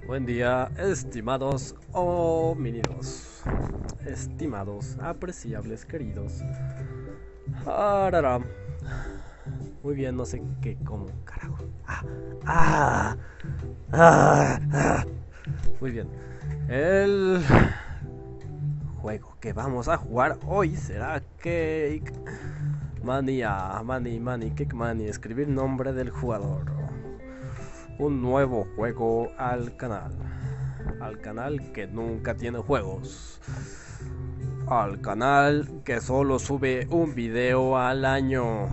Buen día, estimados homínidos, estimados, apreciables, queridos. Arara. Muy bien, no sé qué, cómo, carajo. Ah, ah. Muy bien. El juego que vamos a jugar hoy será Cake Mania, Cake Mania, escribir nombre del jugador. Un nuevo juego al canal que nunca tiene juegos, al canal que solo sube un video al año.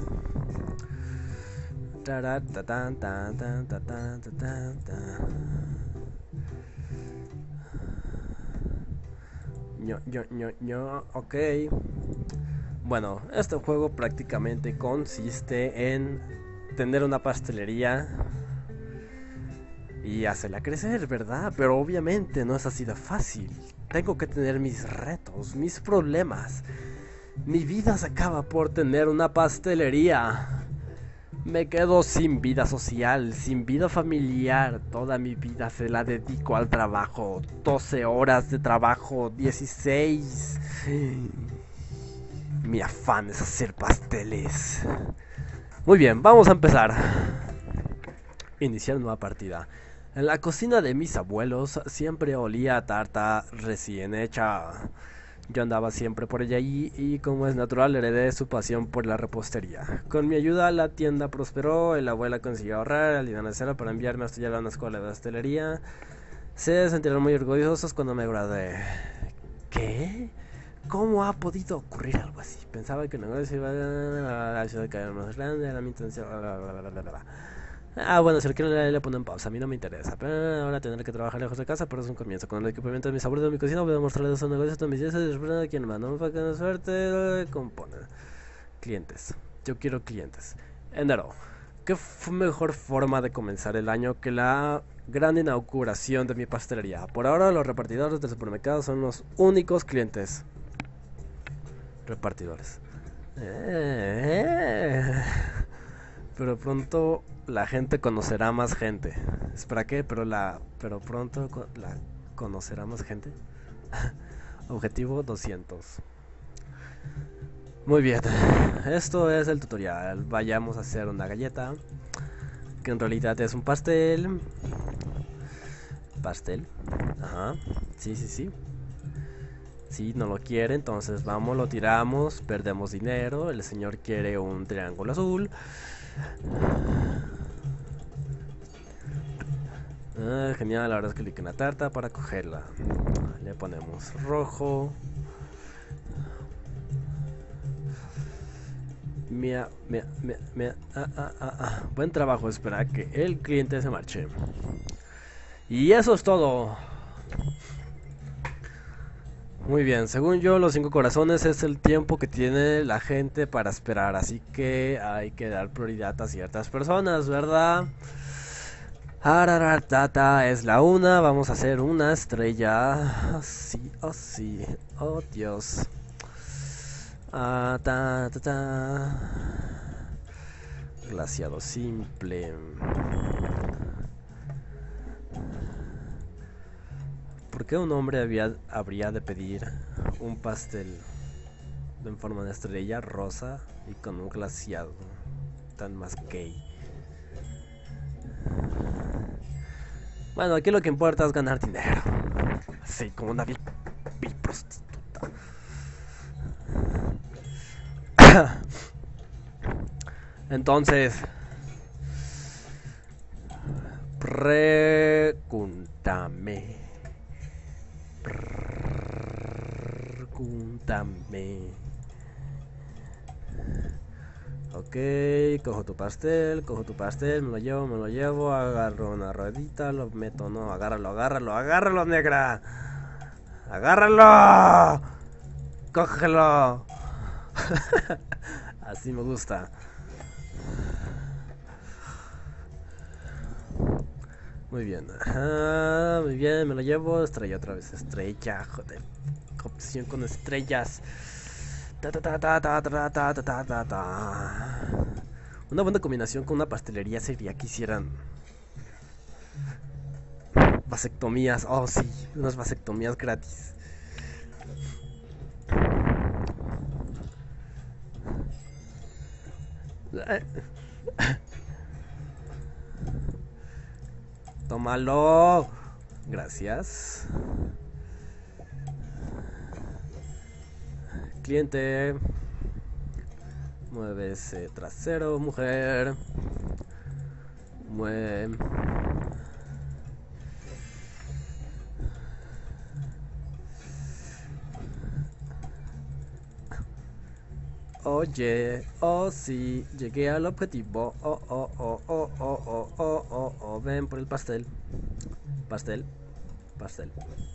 Ok. Bueno, este juego prácticamente consiste en tener una pastelería y hacerla crecer, ¿verdad? Pero obviamente no es así de fácil. Tengo que tener mis retos, mis problemas. Mi vida se acaba por tener una pastelería. Me quedo sin vida social, sin vida familiar. Toda mi vida se la dedico al trabajo. 12 horas de trabajo, 16. Mi afán es hacer pasteles. Muy bien, vamos a empezar. Iniciar nueva partida. En la cocina de mis abuelos siempre olía a tarta recién hecha. Yo andaba siempre por ella y como es natural heredé su pasión por la repostería. Con mi ayuda la tienda prosperó, la abuela consiguió ahorrar el dinero necesario para enviarme a estudiar a una escuela de pastelería. Se sintieron muy orgullosos cuando me gradué. ¿Qué? ¿Cómo ha podido ocurrir algo así? Pensaba que el negocio iba a la ciudad de caer más grande, era mi intención. Bueno, si lo quiero le pongo en pausa, a mí no me interesa. Pero ahora tendré que trabajar lejos de casa, pero es un comienzo. Con el equipamiento de mis abuelos de mi cocina voy a mostrarles esos negocios a mis días y espero de quien más. No me falta suerte, compone. Clientes. Yo quiero clientes. Enero. ¿Qué mejor forma de comenzar el año que la gran inauguración de mi pastelería? Por ahora los repartidores del supermercado son los únicos clientes. Repartidores. Pero pronto la gente conocerá más gente. ¿Espera qué? Pero pronto la conocerá más gente. Objetivo 200. Muy bien. Esto es el tutorial. Vayamos a hacer una galleta, que en realidad es un pastel. Pastel. Ajá. Sí, sí, sí. Si no lo quiere, entonces vamos, lo tiramos, perdemos dinero. El señor quiere un triángulo azul. Genial, ahora es clic en la tarta para cogerla. Le ponemos rojo. Buen trabajo, espera que el cliente se marche. Y eso es todo. Muy bien, según yo, los 5 corazones es el tiempo que tiene la gente para esperar. Así que hay que dar prioridad a ciertas personas, ¿verdad? Araratata es la una. Vamos a hacer una estrella. Sí, oh sí, oh Dios. Glaciado simple. ¿Por qué un hombre habría de pedir un pastel en forma de estrella rosa y con un glaciado tan más gay? Bueno, aquí lo que importa es ganar dinero. Sí, como una vil prostituta. Entonces, pregúntame. Pregúntame. Ok, cojo tu pastel, me lo llevo, agarro una ruedita, lo meto, no, agárralo, negra. Agárralo. Cógelo. Así me gusta. Muy bien, muy bien, me lo llevo. Estrella otra vez, estrella, joder. Opción con estrellas. Una buena combinación con una pastelería sería que hicieran Vasectomías, oh sí, unas vasectomías gratis. Tómalo. Gracias. Cliente. Mueve ese trasero, mujer. Mueve. Oye, oh sí, llegué al objetivo. Oh, oh, oh, oh, oh, oh, oh, oh, oh, ven por el pastel. Pastel, pastel.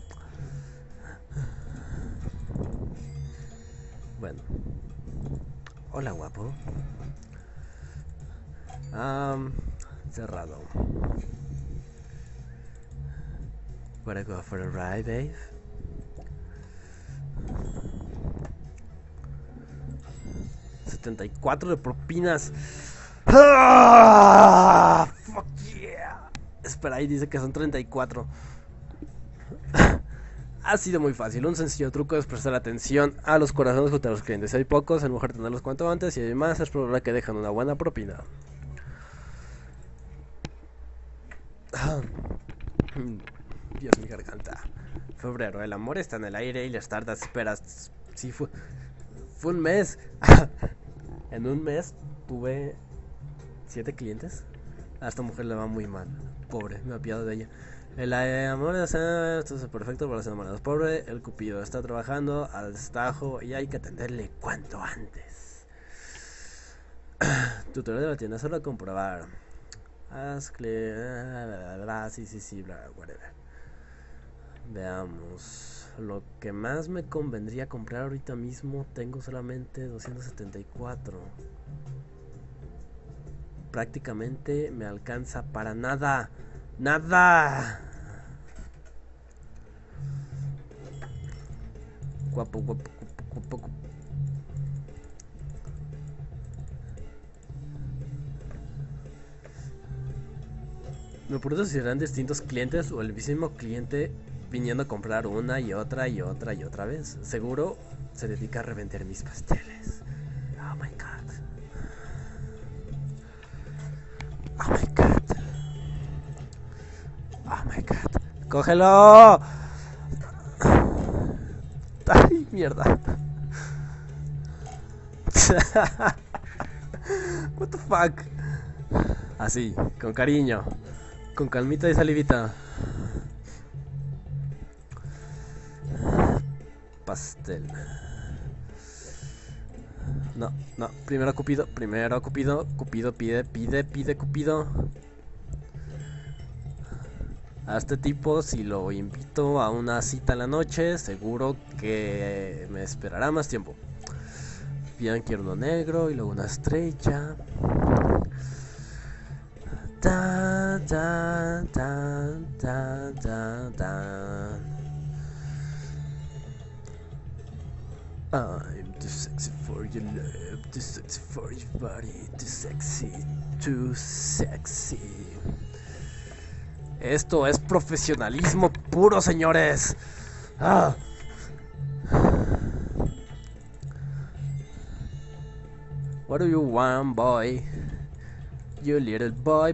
Bueno. Hola, guapo. Cerrado. Wanna go for a ride, babe? $74 de propinas. ¡Ah! Fuck yeah. Espera, ahí dice que son 34. Ha sido muy fácil. Un sencillo truco es prestar atención a los corazones junto a los clientes. Si hay pocos, es mejor tenerlos cuanto antes. Si hay más, es probable que dejen una buena propina. Dios, mi garganta. Febrero, el amor está en el aire y las tardas esperas. Sí, fue un mes. En un mes tuve 7 clientes. A esta mujer le va muy mal. Pobre, me apiado de ella. El amor esto es perfecto para los enamorados. Pobre, el cupido está trabajando al destajo y hay que atenderle cuanto antes. Tutorial de la tienda, solo comprobar. Haz clic. Sí, bla, whatever. Veamos. Lo que más me convendría comprar ahorita mismo, tengo solamente 274. Prácticamente me alcanza para nada. ¡Nada! Guapo. Me pregunto si serán distintos clientes o el mismo cliente viniendo a comprar una y otra vez. Seguro se dedica a revender mis pasteles. Oh my god. Oh my god. Oh my god. ¡Cógelo! ¡Ay, mierda! What the fuck? Así, con cariño. Con calmita y salivita. Pastel. No. Primero Cupido. Cupido pide Cupido. A este tipo, si lo invito a una cita en la noche, seguro que me esperará más tiempo. Bien, quiero uno negro y luego una estrella. I'm too sexy for your love, too sexy for your body, too sexy. Esto es profesionalismo puro, señores. What do you want, boy? You little boy.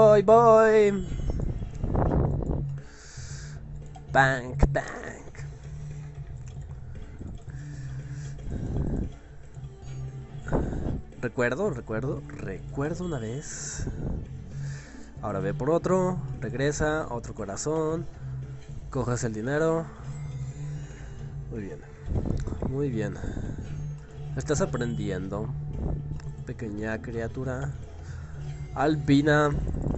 Bank. Recuerdo una vez. Ahora ve por otro, regresa, otro corazón, coges el dinero. Muy bien. Estás aprendiendo, pequeña criatura albina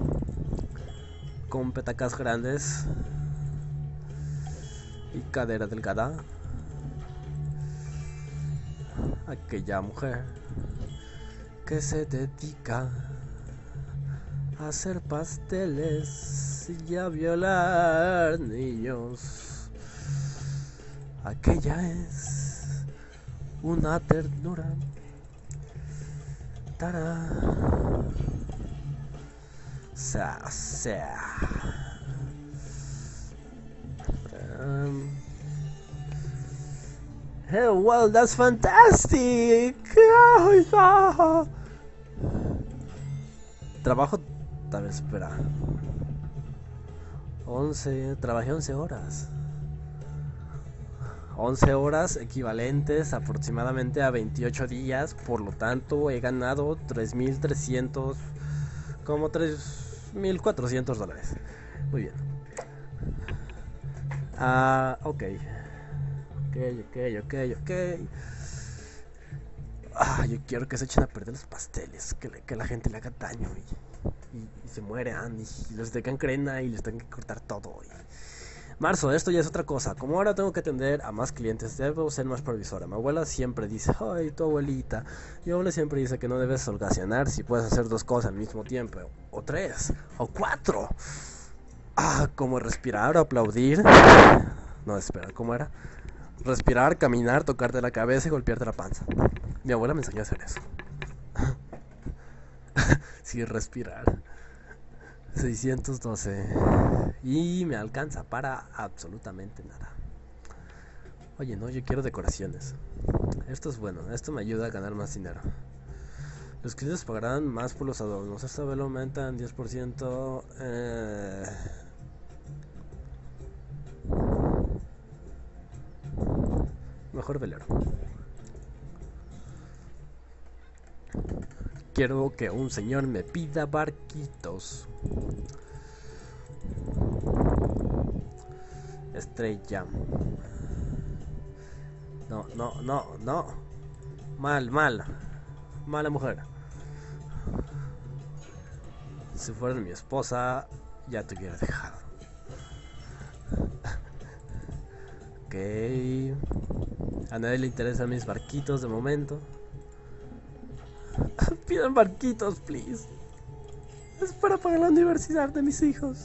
con petacas grandes y cadera delgada. Aquella mujer que se dedica a hacer pasteles y a violar niños. Aquella es una ternura. Tará. Sea. Oh, well, that's fantastic. Trabajo, tal vez, espera. 11, trabajé 11 horas. 11 horas equivalentes aproximadamente a 28 días, por lo tanto he ganado 3.300, como $3.400. Muy bien. Ok. Yo quiero que se echen a perder los pasteles, que la gente le haga daño y se mueran y les den gangrena y les tengan que cortar todo. Marzo, esto ya es otra cosa. Como ahora tengo que atender a más clientes, debo ser más provisora. Mi abuela siempre dice, ay, tu abuelita. Mi abuela siempre dice que no debes holgazanear si puedes hacer 2 cosas al mismo tiempo, o 3, o 4. Como respirar o aplaudir. No, espera, ¿cómo era? Respirar, caminar, tocarte la cabeza y golpearte la panza. Mi abuela me enseñó a hacer eso. Sí, respirar. 612. Y me alcanza para absolutamente nada. Oye, no, yo quiero decoraciones. Esto es bueno, esto me ayuda a ganar más dinero. Los clientes pagarán más por los adornos. Esta vez lo aumentan 10%. Mejor velero. Quiero que un señor me pida barquitos. Estrella. No. Mala mujer. Si fuera mi esposa, ya te hubiera dejado. Ok. A nadie le interesan mis barquitos de momento. Pidan barquitos, please. Es para pagar la universidad de mis hijos.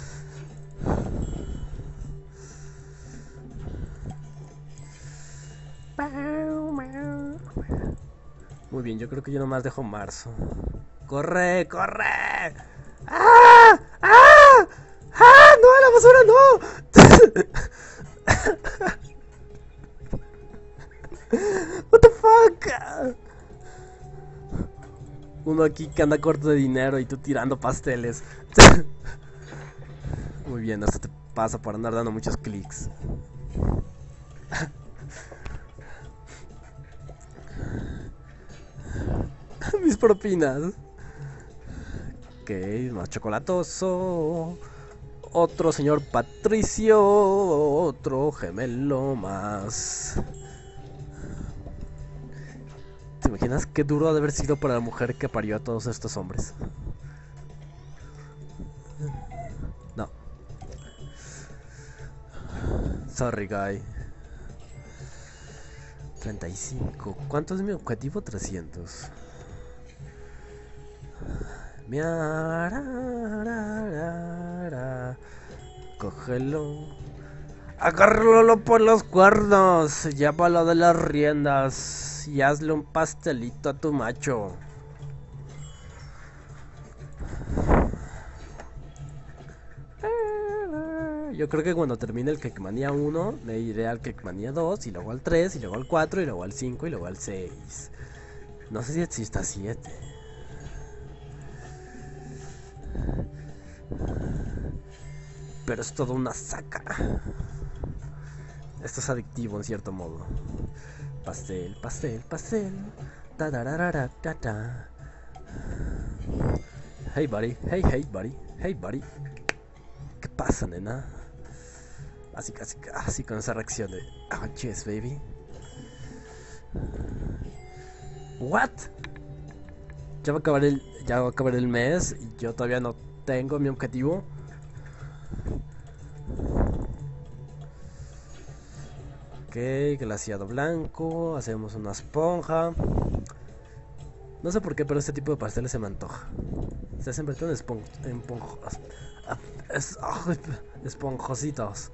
Muy bien, yo creo que yo nomás dejo marzo. ¡Corre! ¡Ah! ¡No, a la basura, no! What the fuck? Uno aquí que anda corto de dinero y tú tirando pasteles. Muy bien, esto te pasa por andar dando muchos clics. Mis propinas. Ok, más chocolatoso. Otro señor Patricio. Otro gemelo más. ¿Te imaginas qué duro ha de haber sido para la mujer que parió a todos estos hombres? No. Sorry, guy. 35. ¿Cuánto es mi objetivo? 300. Cógelo. Agárralo por los cuernos. Llévalo de las riendas. Y hazle un pastelito a tu macho. Yo creo que cuando termine el Cake-Mania 1 me iré al Cake-Mania 2 y luego al 3 y luego al 4 y luego al 5 y luego al 6. No sé si exista 7. Pero es todo una saca. Esto es adictivo en cierto modo. Pastel. Ta-da-ra-ra-ra-ta-ta. Hey buddy. ¿Qué pasa, nena? Así con esa reacción de yes, baby. What? Ya va a acabar el mes y yo todavía no tengo mi objetivo. Ok, glaseado blanco. Hacemos una esponja. No sé por qué, pero este tipo de pasteles se me antoja. Se hacen en esponjositos.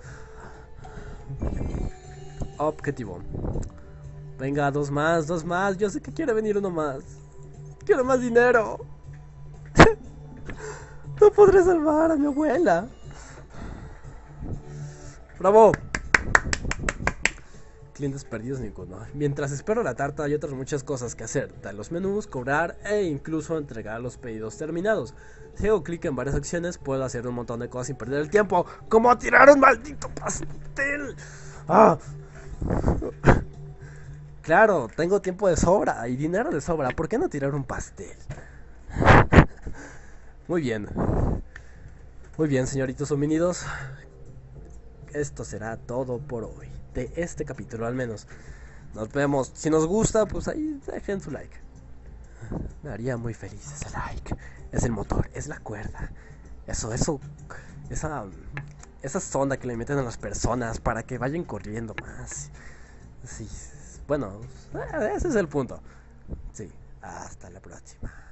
Objetivo. Venga, dos más. Yo sé que quiere venir uno más. Quiero más dinero. No podré salvar a mi abuela. ¡Bravo! clientes perdidos ninguno. Mientras espero la tarta hay otras muchas cosas que hacer. Dar los menús, cobrar e incluso entregar los pedidos terminados. Si hago clic en varias acciones puedo hacer un montón de cosas sin perder el tiempo. ¡Como tirar un maldito pastel! ¡Ah! Claro, tengo tiempo de sobra y dinero de sobra. ¿Por qué no tirar un pastel? Muy bien. Muy bien, señoritos homínidos. Esto será todo por hoy. De este capítulo al menos. Nos vemos. Si nos gusta, pues ahí dejen su like. Me haría muy feliz ese like. Es el motor, es la cuerda. Esa sonda que le meten a las personas para que vayan corriendo más. Sí, bueno, ese es el punto. Sí, hasta la próxima.